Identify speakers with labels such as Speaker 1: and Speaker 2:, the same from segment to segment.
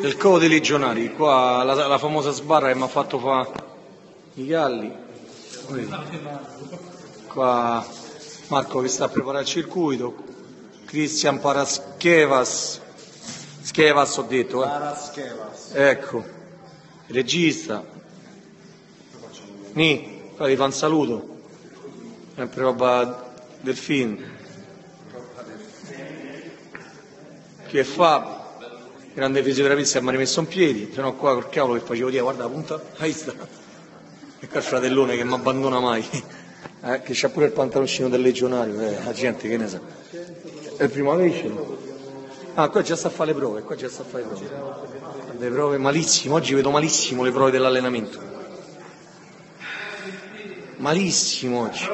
Speaker 1: del covo dei legionari, qua la famosa sbarra che mi ha fatto fare i galli. Qua Marco che sta a preparare il circuito, Cristian Paraschevas, Schevas ho detto, ecco, regista, poi gli fa un saluto, sempre roba del film, che fa, grande fisioterapista che mi ha rimesso in piedi, se no qua col cavolo che facevo dire, guarda la punta, ahí sta, e qua il fratellone che non mi abbandona mai, che c'ha pure il pantaloncino del legionario, la gente che ne sa, è il primo avecino. Ah, qua già sta a fare le prove, le prove malissimo, oggi vedo malissimo le prove dell'allenamento, malissimo oggi.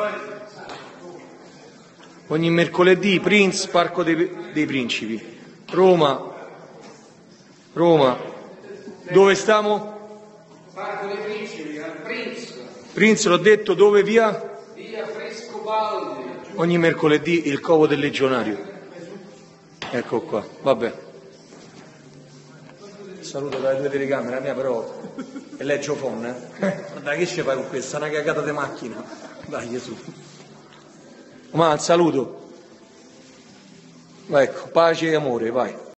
Speaker 1: Ogni mercoledì, Prince, Parco dei Principi, Roma, dove stiamo?
Speaker 2: Parco dei Principi, al
Speaker 1: Prince l'ho detto, dove via?
Speaker 2: Via Frescobaldi.
Speaker 1: Ogni mercoledì il covo del legionario. Ecco qua, vabbè. Saluto dalle due telecamere, la mia però è leggio phon, Guarda che ci fai con questa, una cagata di macchina. Dai Gesù. Ma saluto. Ecco, pace e amore, vai.